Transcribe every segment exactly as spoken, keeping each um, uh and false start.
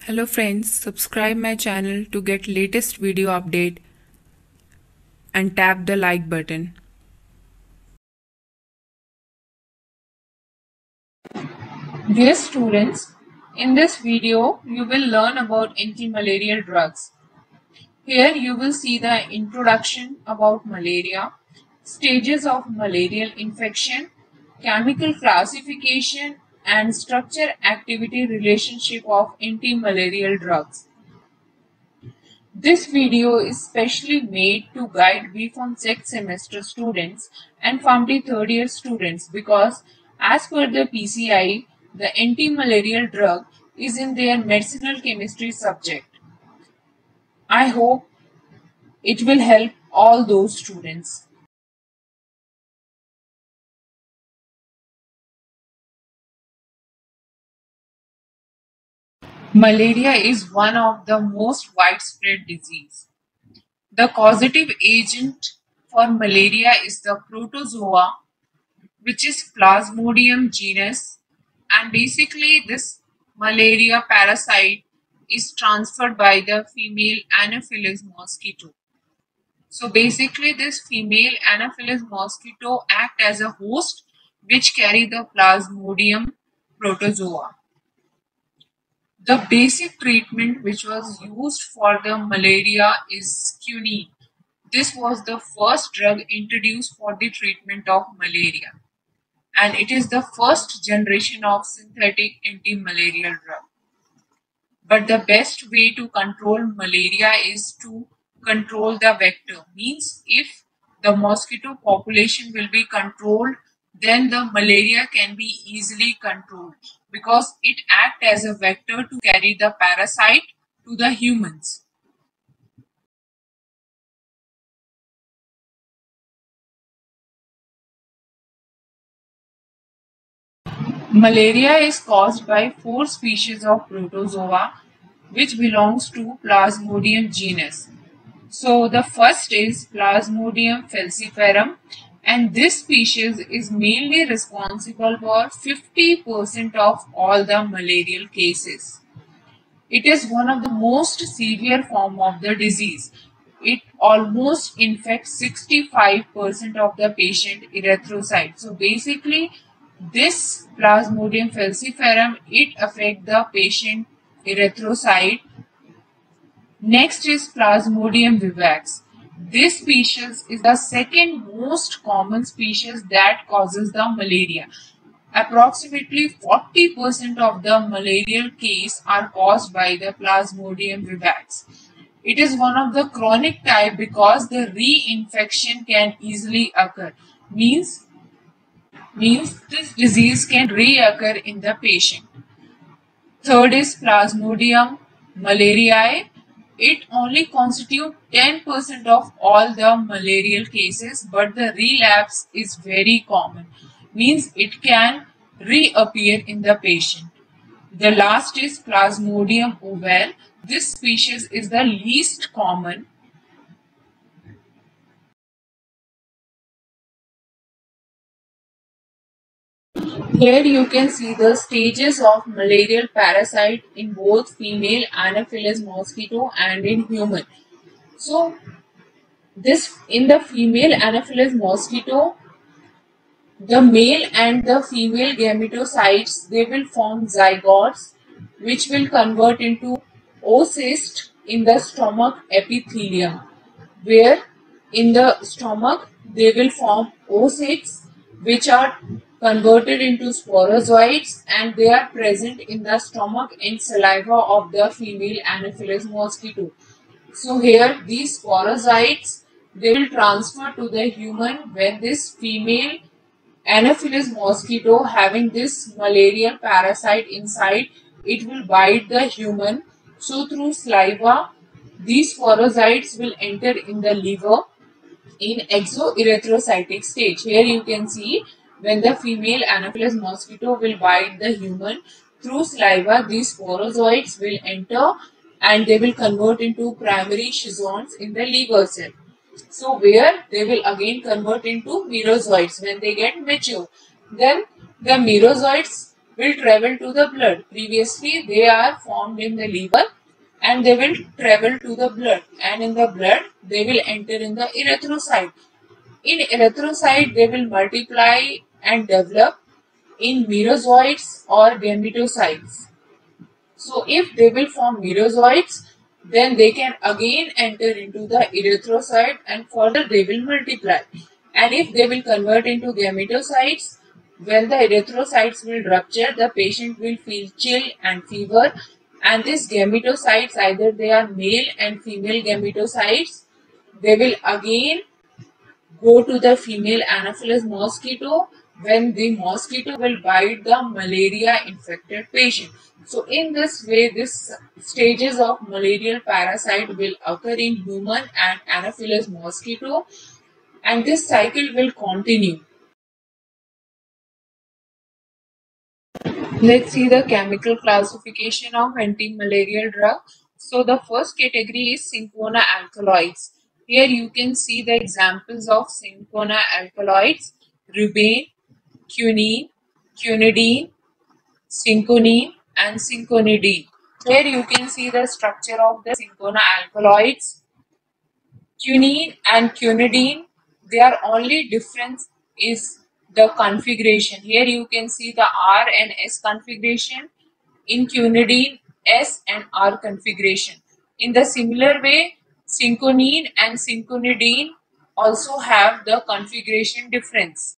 Hello friends, subscribe my channel to get latest video update and tap the like button. Dear students, in this video you will learn about anti-malarial drugs. Here you will see the introduction about malaria, stages of malarial infection, chemical classification and structure activity relationship of anti-malarial drugs. This video is specially made to guide B Pharm second semester students and PharmD third year students because as per the P C I, the anti-malarial drug is in their medicinal chemistry subject. I hope it will help all those students. Malaria is one of the most widespread disease. The causative agent for malaria is the protozoa, which is Plasmodium genus, and basically this malaria parasite is transferred by the female Anopheles mosquito. So basically this female Anopheles mosquito act as a host which carry the Plasmodium protozoa. The basic treatment which was used for the malaria is quinine. This was the first drug introduced for the treatment of malaria, and it is the first generation of synthetic anti-malarial drug. But the best way to control malaria is to control the vector. Means if the mosquito population will be controlled, then the malaria can be easily controlled because it acts as a vector to carry the parasite to the humans. Malaria is caused by four species of protozoa which belongs to Plasmodium genus. So the first is Plasmodium falciparum, and this species is mainly responsible for fifty percent of all the malarial cases. It is one of the most severe form of the disease. It almost infects sixty-five percent of the patient erythrocytes. So basically this Plasmodium falciparum, it affects the patient erythrocyte. Next is Plasmodium vivax. This species is the second most common species that causes the malaria. Approximately forty percent of the malarial case are caused by the Plasmodium vivax. It is one of the chronic type because the reinfection can easily occur. Means, means this disease can reoccur in the patient. Third is Plasmodium malariae. It only constitutes ten percent of all the malarial cases, but the relapse is very common. Means it can reappear in the patient. The last is Plasmodium ovale. This species is the least common. Here you can see the stages of malarial parasite in both female Anopheles mosquito and in human. So this in the female Anopheles mosquito, the male and the female gametocytes, they will form zygotes which will convert into oocyst in the stomach epithelium, where in the stomach they will form oocysts which are converted into sporozoites, and they are present in the stomach and saliva of the female Anopheles mosquito. So here these sporozoites, they will transfer to the human when this female Anopheles mosquito having this malarial parasite inside, it will bite the human. So through saliva, these sporozoites will enter in the liver in exoerythrocytic stage. Here you can see when the female Anopheles mosquito will bite the human, through saliva these sporozoites will enter and they will convert into primary schizons in the liver cell. So where they will again convert into merozoites when they get mature. Then the merozoites will travel to the blood. Previously, they are formed in the liver and they will travel to the blood, and in the blood they will enter in the erythrocyte. In erythrocyte, they will multiply and develop in merozoites or gametocytes. So if they will form merozoites, then they can again enter into the erythrocyte and further they will multiply. And if they will convert into gametocytes, when the erythrocytes will rupture, the patient will feel chill and fever. And these gametocytes, either they are male and female gametocytes, they will again go to the female Anopheles mosquito when the mosquito will bite the malaria infected patient. So in this way, this stages of malarial parasite will occur in human and Anopheles mosquito, and this cycle will continue. Let's see the chemical classification of anti-malarial drug. So the first category is cinchona alkaloids. Here you can see the examples of cinchona alkaloids: rubane, quinine, quinidine, cinchonine, and cinchonidine. Here you can see the structure of the cinchona alkaloids. Quinine and quinidine, their only difference is the configuration. Here you can see the R and S configuration. In quinidine, S and R configuration. In the similar way, cinchonine and cinchonidine also have the configuration difference.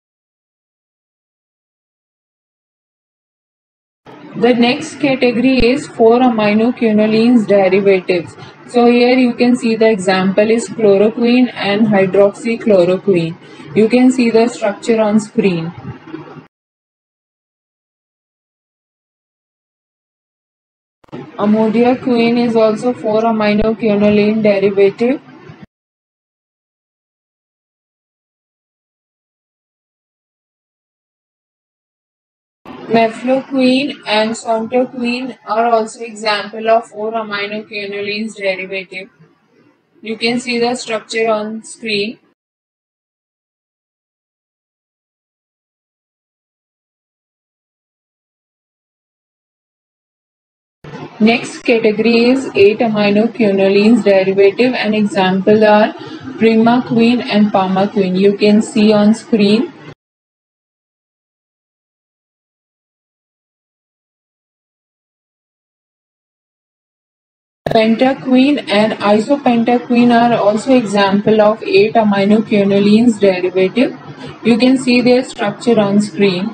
The next category is four aminoquinolines derivatives. So here you can see the example is chloroquine and hydroxychloroquine. You can see the structure on screen. Amodiaquine is also four aminoquinoline derivative. Mefloquine and sontoquine are also example of four aminoquinolines derivative. You can see the structure on screen. Next category is eight aminoquinolines derivative, and example are primaquine and palmaquine. You can see on screen. Pentaquine and isopentaquine are also example of eight aminoquinolines derivative. You can see their structure on screen.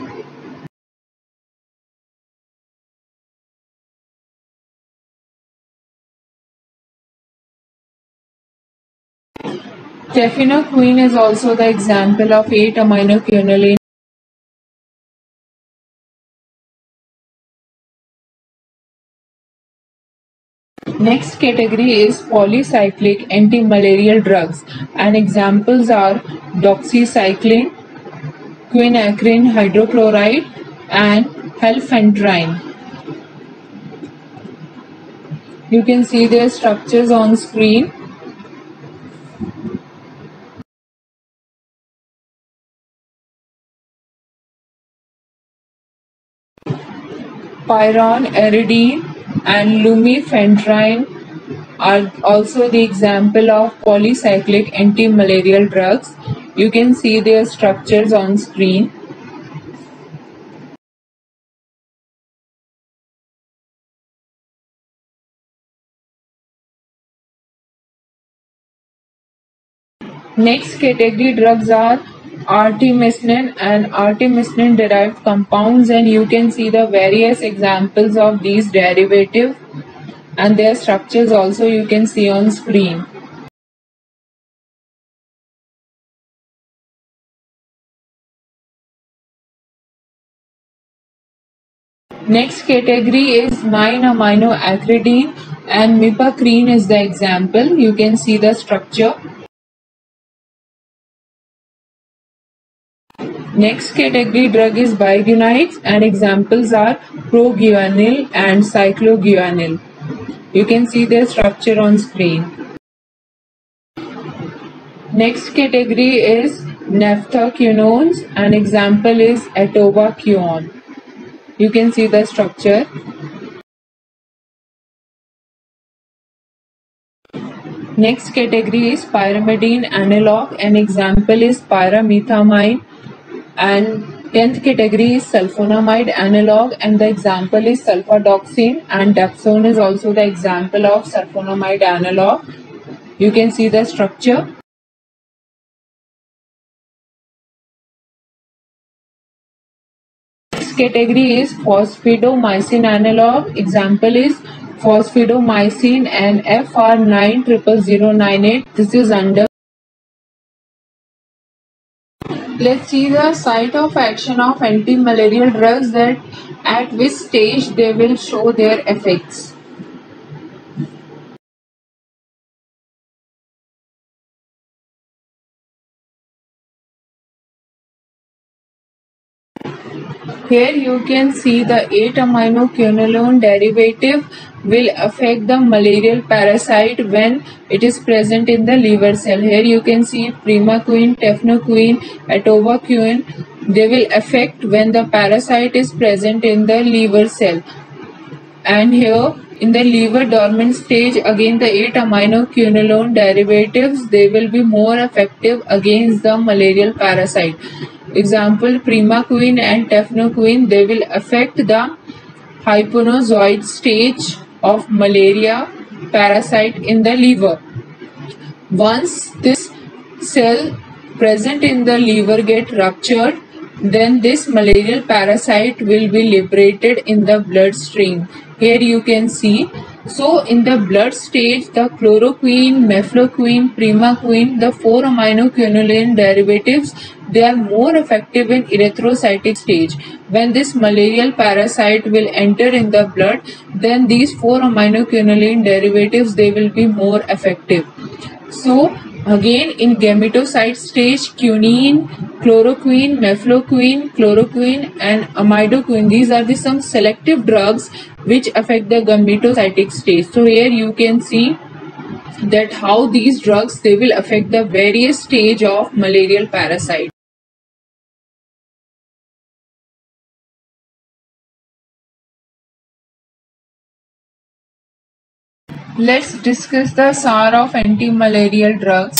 Tefenoquine is also the example of eight aminoquinolines. Next category is polycyclic antimalarial drugs, and examples are doxycycline, quinacrine hydrochloride, and helfentrine. You can see their structures on screen. Pyronaridine and lumefantrine are also the example of polycyclic antimalarial drugs. You can see their structures on screen. Next category drugs are artemisinin and artemisinin derived compounds, and you can see the various examples of these derivatives and their structures also you can see on screen. Next category is nine aminoacridine and mipacrine is the example. You can see the structure. Next category drug is biguanides, and examples are proguanil and cycloguanil. You can see their structure on screen. Next category is naphthaquinones, and example is atovaquone. You can see the structure. Next category is pyrimidine analog. An example is pyrimethamine. And tenth category is sulfonamide analog, and the example is sulfadoxine, and dapsone is also the example of sulfonamide analog. You can see the structure. Next category is phosphidomycin analog. Example is phosphidomycin and F R nine zero zero zero nine eight. This is under. Let's see the site of action of anti-malarial drugs, that at which stage they will show their effects. Here you can see the eight aminoquinoline derivative will affect the malarial parasite when it is present in the liver cell. Here you can see primaquine, tefnoquine, atovaquone. They will affect when the parasite is present in the liver cell. And here in the liver dormant stage, again the eight aminoquinoline derivatives, they will be more effective against the malarial parasite. Example, primaquine and tefnoquine, they will affect the hyponozoid stage of malaria parasite in the liver. Once this cell present in the liver get ruptured, then this malarial parasite will be liberated in the bloodstream. Here you can see. So in the blood stage, the chloroquine, mefloquine, primaquine, the four aminoquinoline derivatives, they are more effective in erythrocytic stage. When this malarial parasite will enter in the blood, then these four aminoquinoline derivatives, they will be more effective. So again in gametocyte stage, quinine, chloroquine, mefloquine, chloroquine and amidoquine, these are the some selective drugs which affect the gametocytic stage. So here you can see that how these drugs, they will affect the various stage of malarial parasite. Let's discuss the S A R of anti-malarial drugs.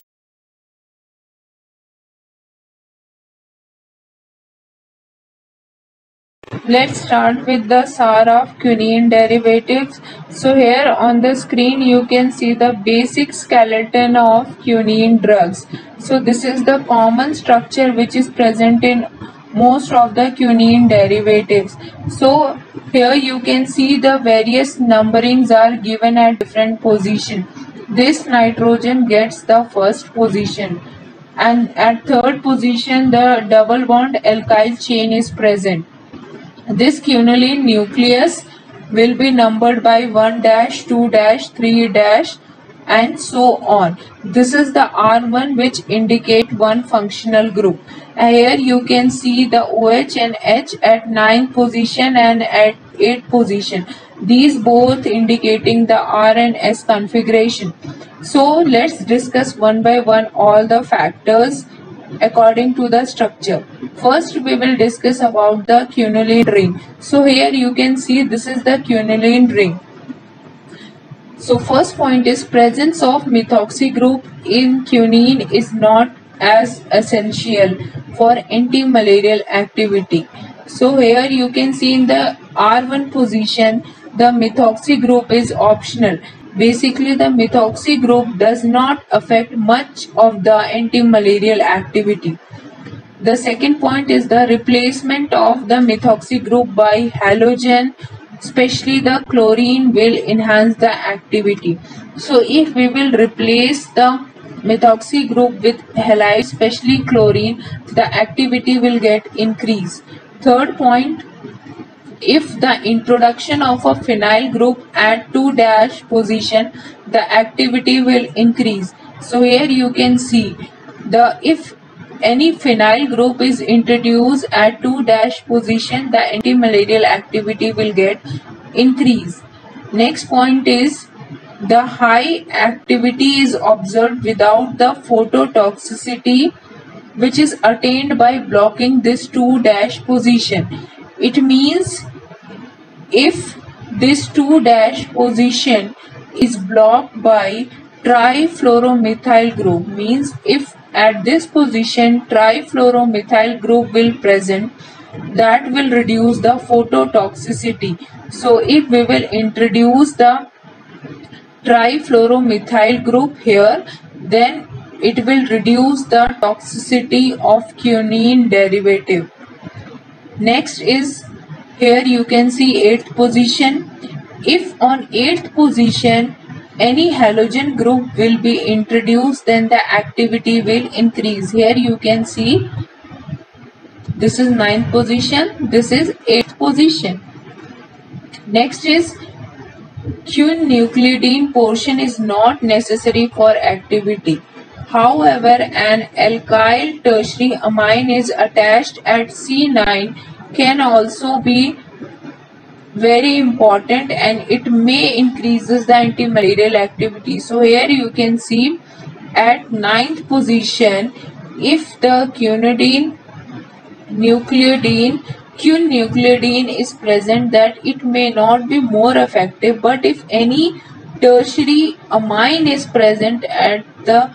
Let's start with the S A R of quinine derivatives. So here on the screen you can see the basic skeleton of quinine drugs. So this is the common structure which is present in most of the quinine derivatives. So here you can see the various numberings are given at different position. This nitrogen gets the first position, and at third position the double bond alkyl chain is present. This quinoline nucleus will be numbered by one dash, two dash, three dash and so on. This is the R one which indicate one functional group. Here you can see the OH and H at ninth position and at eighth position. These both indicating the R and S configuration. So let's discuss one by one all the factors according to the structure. First we will discuss about the quinoline ring. So here you can see this is the quinoline ring. So first point is presence of methoxy group in quinine is not as essential for anti-malarial activity. So here you can see in the R one position the methoxy group is optional. Basically the methoxy group does not affect much of the anti-malarial activity. The second point is the replacement of the methoxy group by halogen, especially the chlorine, will enhance the activity. So if we will replace the methoxy group with halide, especially chlorine, the activity will get increased. Third point, if the introduction of a phenyl group at two dash position, the activity will increase. So here you can see the if any phenyl group is introduced at two dash position, the anti-malarial activity will get increased. Next point is the high activity is observed without the phototoxicity which is attained by blocking this two dash position. It means if this two dash position is blocked by trifluoromethyl group, means if at this position trifluoromethyl group will present, that will reduce the phototoxicity. So if we will introduce the trifluoromethyl group here, then it will reduce the toxicity of quinine derivative. Next is, here you can see eighth position. If on eighth position any halogen group will be introduced, then the activity will increase. Here you can see this is ninth position, this is eighth position. Next is, quin-nucleodine portion is not necessary for activity. However, an alkyl tertiary amine is attached at C nine can also be very important, and it may increases the antimalarial activity. So here you can see at ninth position, if the quinidine nucleodine quin nucleodine is present, that it may not be more effective, but if any tertiary amine is present at the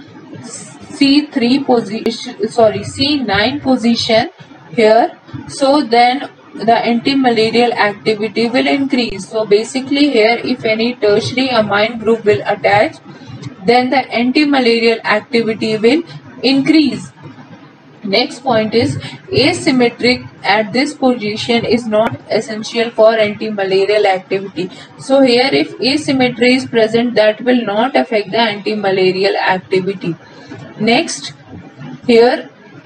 C three position, sorry C nine position here, so then the antimalarial activity will increase. So basically here, if any tertiary amine group will attach, then the antimalarial activity will increase. Next point is, asymmetric at this position is not essential for antimalarial activity. So here if asymmetry is present, that will not affect the antimalarial activity. Next, here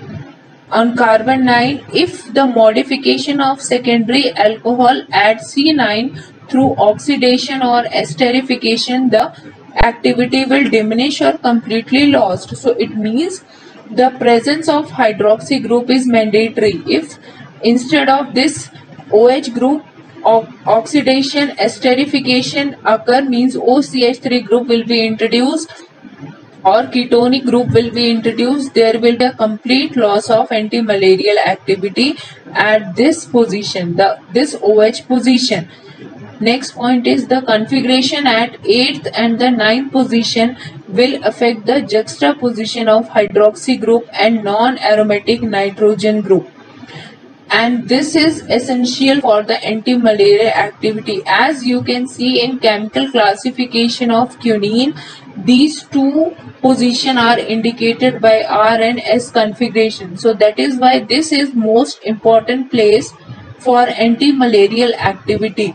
on carbon nine, if the modification of secondary alcohol at C nine through oxidation or esterification, the activity will diminish or completely lost. So it means the presence of hydroxy group is mandatory. If instead of this OH group of oxidation esterification occur, means O C H three group will be introduced or ketonic group will be introduced, there will be a complete loss of antimalarial activity at this position, the this OH position. Next point is, the configuration at eighth and the ninth position will affect the juxtaposition of hydroxy group and non-aromatic nitrogen group, and this is essential for the antimalarial activity. As you can see in chemical classification of quinine, these two positions are indicated by R and S configuration. So that is why this is most important place for antimalarial activity.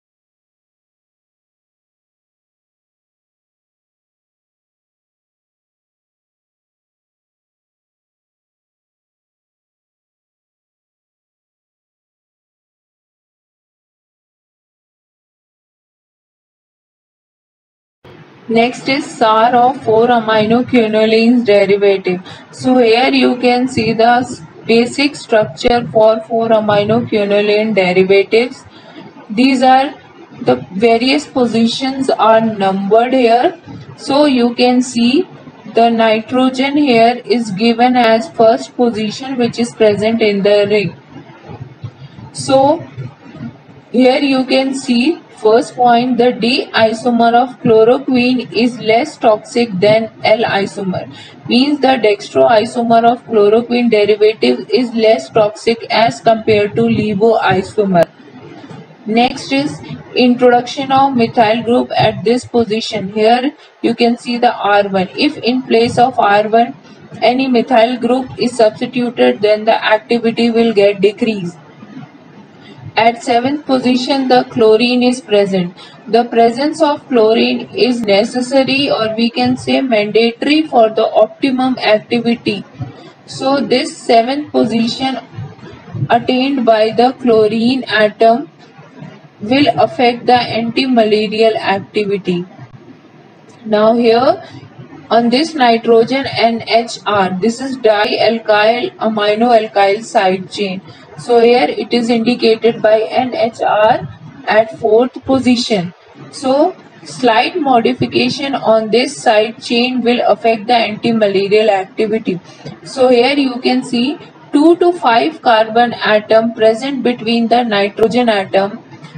Next is S A R of four aminoquinolines derivative. So here you can see the basic structure for four aminoquinoline derivatives. These are the various positions are numbered here. So you can see the nitrogen here is given as first position, which is present in the ring. So here you can see, first point, the D isomer of chloroquine is less toxic than L isomer, means the dextro isomer of chloroquine derivative is less toxic as compared to levo isomer. Next is introduction of methyl group at this position. Here you can see the R one. If in place of R one any methyl group is substituted, then the activity will get decreased. At seventh position, the chlorine is present. The presence of chlorine is necessary, or we can say mandatory, for the optimum activity. So this seventh position attained by the chlorine atom will affect the antimalarial activity. Now here on this nitrogen N H R, this is dialkyl amino alkyl side chain. So here it is indicated by N H R at fourth position. So slight modification on this side chain will affect the antimalarial activity. So here you can see two to five carbon atom present between the nitrogen atom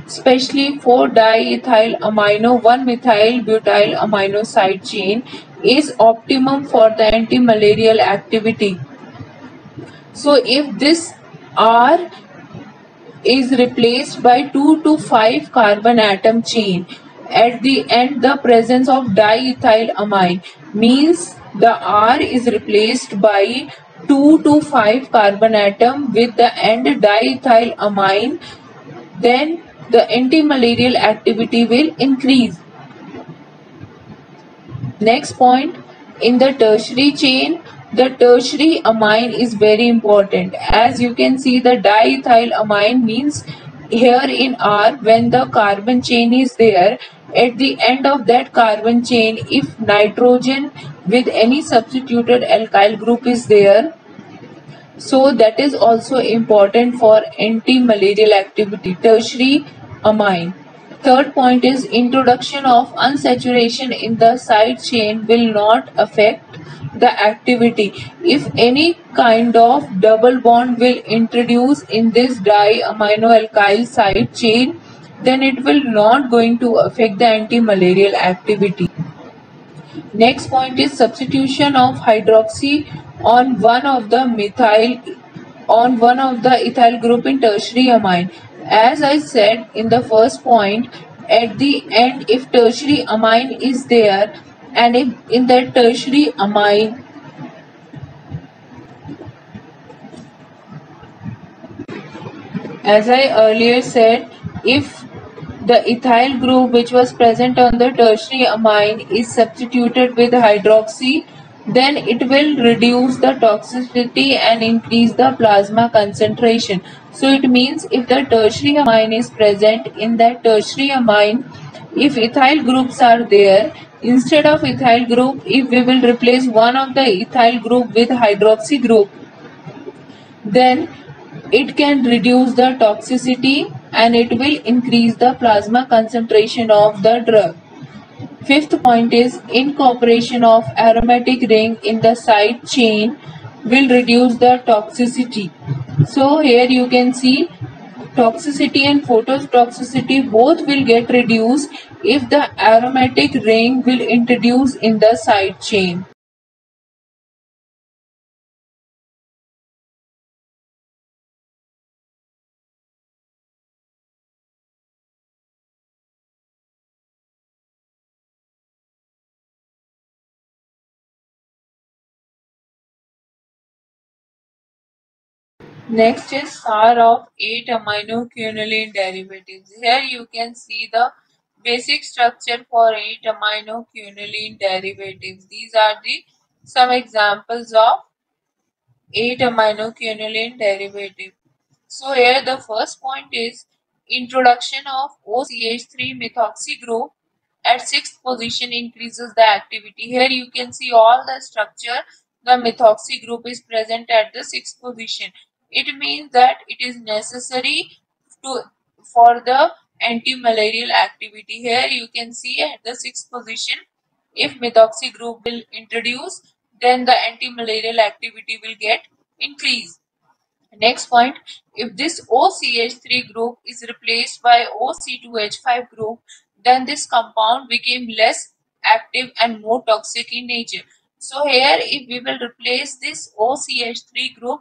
especially four diethyl amino one methyl butyl amino side chain, is optimum for the antimalarial activity. So if this R is replaced by two to five carbon atom chain, at the end the presence of diethylamine means the R is replaced by two to five carbon atom with the end diethylamine, then the antimalarial activity will increase. Next point, in the tertiary chain, the tertiary amine is very important. As you can see, the diethylamine means here in R, when the carbon chain is there, at the end of that carbon chain, if nitrogen with any substituted alkyl group is there, so that is also important for anti-malarial activity, tertiary amine. Third point is introduction of unsaturation in the side chain will not affect the activity. If any kind of double bond will introduce in this diaminoalkyl side chain, then it will not going to affect the anti-malarial activity. Next point is substitution of hydroxy on one of the methyl on one of the ethyl group in tertiary amine. As I said in the first point, at the end if tertiary amine is there and if in that tertiary amine as I earlier said, if the ethyl group which was present on the tertiary amine is substituted with hydroxy, then it will reduce the toxicity and increase the plasma concentration. So it means if the tertiary amine is present in that tertiary amine, if ethyl groups are there, instead of ethyl group, if we will replace one of the ethyl group with hydroxy group, then it can reduce the toxicity and it will increase the plasma concentration of the drug. Fifth point is incorporation of aromatic ring in the side chain will reduce the toxicity. So here you can see toxicity and phototoxicity both will get reduced if the aromatic ring will introduce in the side chain. Next is S A R of eight aminoquinoline derivatives. Here you can see the basic structure for eight aminoquinoline derivatives. These are the some examples of eight aminoquinoline derivative. So here the first point is introduction of O C H three methoxy group at sixth position increases the activity. Here you can see all the structure. The methoxy group is present at the sixth position. It means that it is necessary to for the anti-malarial activity. Here you can see at the sixth position, if methoxy group will introduce, then the anti-malarial activity will get increased. Next point, if this O C H three group is replaced by O C two H five group, then this compound became less active and more toxic in nature. So here if we will replace this O C H three group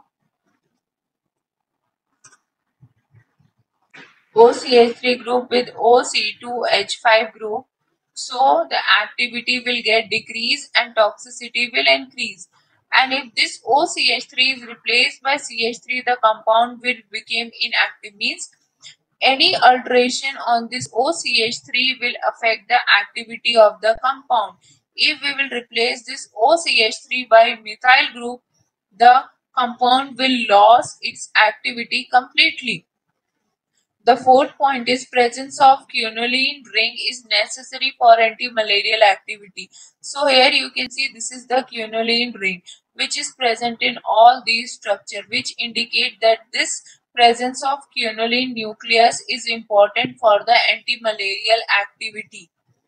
O C H three group with O C two H five group, so the activity will get decreased and toxicity will increase. And if this O C H three is replaced by C H three, the compound will become inactive. Means any alteration on this O C H three will affect the activity of the compound. If we will replace this O C H three by methyl group, the compound will lose its activity completely. The fourth point is presence of quinoline ring is necessary for anti-malarial activity. So here you can see this is the quinoline ring which is present in all these structures, which indicate that this presence of quinoline nucleus is important for the anti-malarial activity.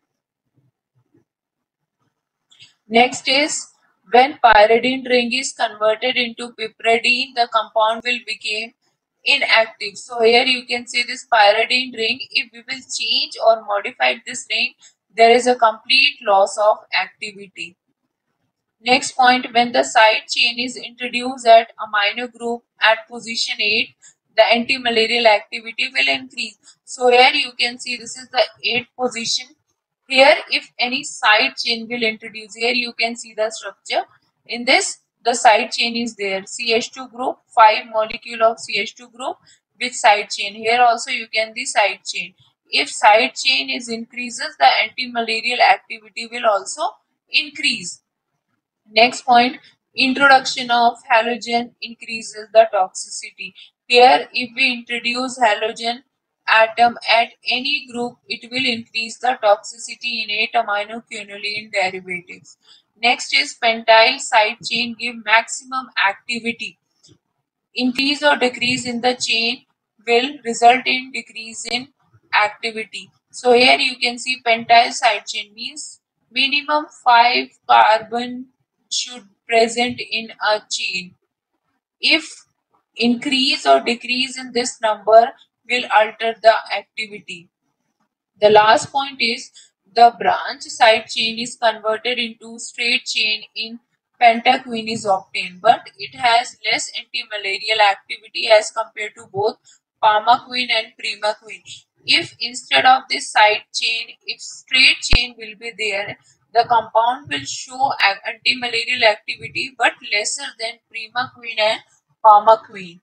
Next is when pyridine ring is converted into piperidine, the compound will become inactive. So here you can see this pyridine ring. If we will change or modify this ring, there is a complete loss of activity. Next point, when the side chain is introduced at amino group at position eight, the antimalarial activity will increase. So here you can see this is the eighth position. Here if any side chain will introduce, here you can see the structure. In this, the side chain is there. C H two group, five molecule of C H two group with side chain. Here also you can see side chain. If side chain is increases, the antimalarial activity will also increase. Next point, introduction of halogen increases the toxicity. Here, if we introduce halogen atom at any group, it will increase the toxicity in eight aminoquinoline derivatives. Next is pentyl side chain give maximum activity. Increase or decrease in the chain will result in decrease in activity. So here you can see pentyl side chain means minimum five carbon should present in a chain. If increase or decrease in this number will alter the activity. The last point is the branch side chain is converted into straight chain in pentaquine is obtained, but it has less antimalarial activity as compared to both palmaquine and primaquine. If instead of this side chain, if straight chain will be there, the compound will show antimalarial activity but lesser than primaquine and palmaquine.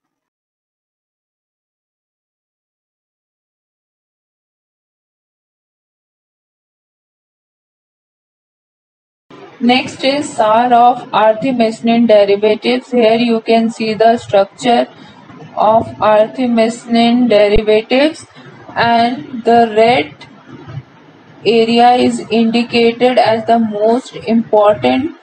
Next is S A R of artemisinin derivatives. Here you can see the structure of artemisinin derivatives, and the red area is indicated as the most important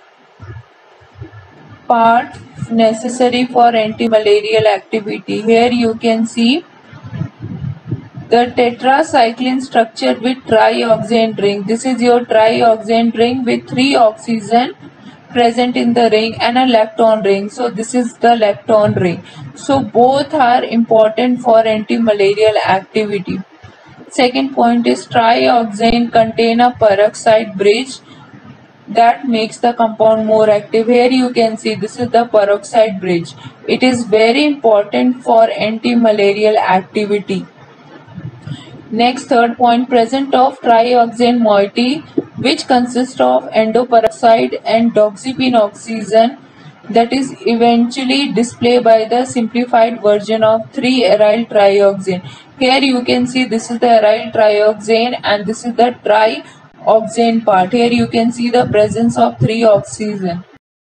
part necessary for antimalarial activity. Here you can see the tetracycline structure with trioxane ring. This is your trioxane ring with three oxygen present in the ring and a lactone ring. So this is the lactone ring. So both are important for antimalarial activity. Second point is trioxane contain a peroxide bridge that makes the compound more active. Here you can see this is the peroxide bridge. It is very important for antimalarial activity. Next, third point, present of trioxane moiety, which consists of endoperoxide and doxypene oxygen, that is eventually displayed by the simplified version of three aryl trioxane. Here you can see this is the aryl trioxane and this is the trioxane part. Here you can see the presence of three oxygen.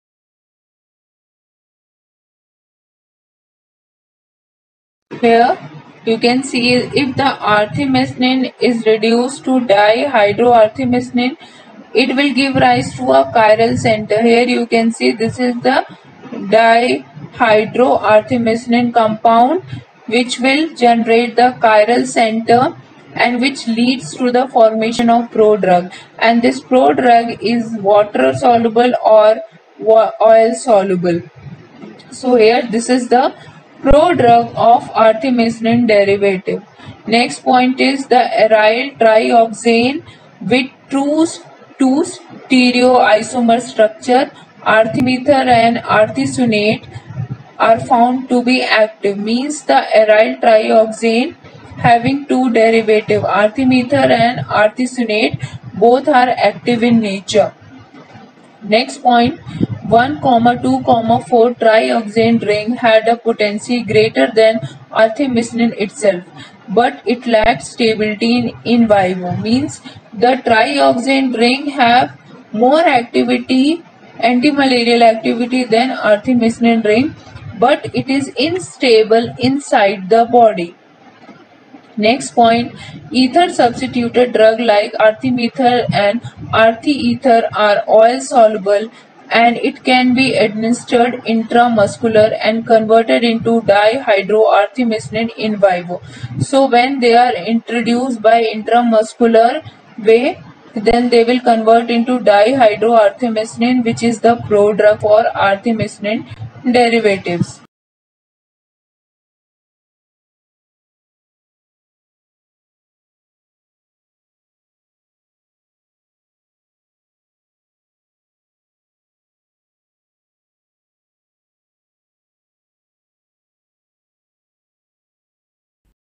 Here you can see if the artemisinin is reduced to dihydroartemisinin, it will give rise to a chiral center. Here you can see this is the dihydroartemisinin compound, which will generate the chiral center and which leads to the formation of prodrug, and this prodrug is water soluble or oil soluble. So here this is the prodrug of artemisinin derivative. Next point is the aryl trioxane with two, two stereoisomer structure, artemether and artesunate, are found to be active. Means the aryl trioxane having two derivative, artemether and artesunate, both are active in nature. Next point, one, two, four trioxane ring had a potency greater than artemisinin itself, but it lacked stability in, in vivo. Means the trioxane ring have more activity, antimalarial activity than artemisinin ring, but it is unstable inside the body. Next point, ether substituted drug like artemether and arteether are oil soluble, and it can be administered intramuscular and converted into dihydroartemisinin in vivo. So when they are introduced by intramuscular way, then they will convert into dihydroartemisinin, which is the prodrug for artemisinin derivatives.